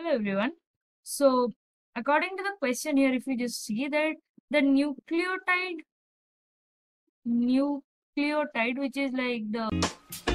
Hello everyone. So according to the question here, if you just see that the nucleotide, which is like the